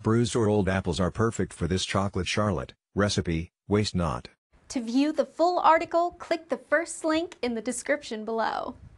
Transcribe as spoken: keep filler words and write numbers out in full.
Bruised or old apples are perfect for this chocolate charlotte recipe. Waste not. To view the full article, click the first link in the description below.